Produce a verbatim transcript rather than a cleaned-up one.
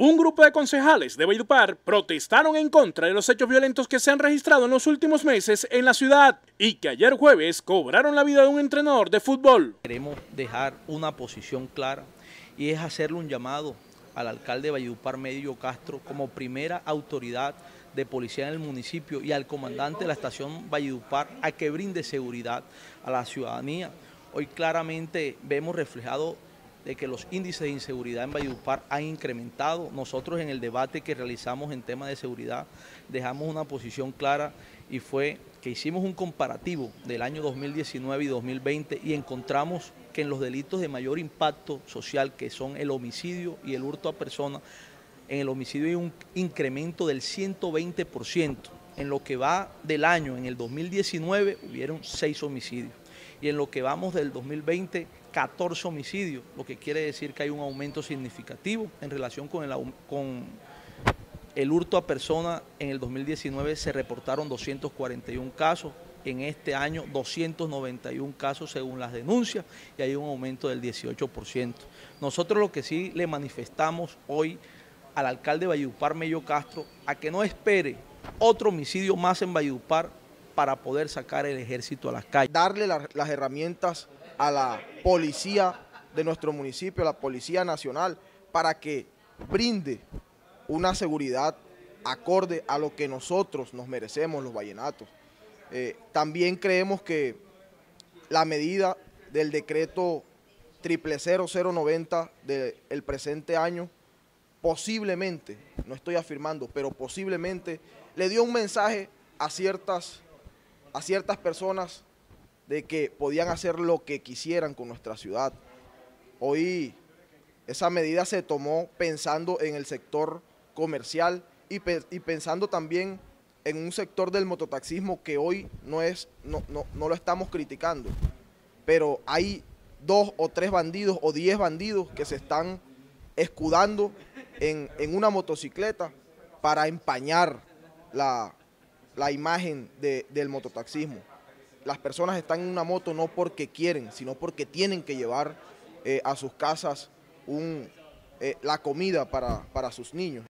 Un grupo de concejales de Valledupar protestaron en contra de los hechos violentos que se han registrado en los últimos meses en la ciudad y que ayer jueves cobraron la vida de un entrenador de fútbol. Queremos dejar una posición clara y es hacerle un llamado al alcalde de Valledupar, Medio Castro, como primera autoridad de policía en el municipio, y al comandante de la estación Valledupar a que brinde seguridad a la ciudadanía. Hoy claramente vemos reflejado de que los índices de inseguridad en Valledupar han incrementado. Nosotros en el debate que realizamos en tema de seguridad dejamos una posición clara y fue que hicimos un comparativo del año dos mil diecinueve y dos mil veinte y encontramos que en los delitos de mayor impacto social, que son el homicidio y el hurto a personas, en el homicidio hay un incremento del ciento veinte por ciento. En lo que va del año, en el dos mil diecinueve, hubieron seis homicidios. Y en lo que vamos del dos mil veinte, catorce homicidios, lo que quiere decir que hay un aumento significativo en relación con el, con el hurto a personas. En el dos mil diecinueve se reportaron doscientos cuarenta y un casos, en este año doscientos noventa y un casos según las denuncias, y hay un aumento del dieciocho por ciento. Nosotros lo que sí le manifestamos hoy al alcalde de Valledupar, Medio Castro, a que no espere otro homicidio más en Valledupar para poder sacar el ejército a las calles. Darle la, las herramientas a la policía de nuestro municipio, a la Policía Nacional, para que brinde una seguridad acorde a lo que nosotros nos merecemos, los vallenatos. Eh, también creemos que la medida del decreto triple cero cero noventa del presente año posiblemente, no estoy afirmando, pero posiblemente le dio un mensaje a ciertas, a ciertas personas de que podían hacer lo que quisieran con nuestra ciudad. Hoy esa medida se tomó pensando en el sector comercial y, pe y pensando también en un sector del mototaxismo que hoy no, es, no, no, no lo estamos criticando, pero hay dos o tres bandidos o diez bandidos que se están escudando en, en una motocicleta para empañar la, la imagen de, del mototaxismo. Las personas están en una moto no porque quieren, sino porque tienen que llevar eh, a sus casas un, eh, la comida para, para sus niños.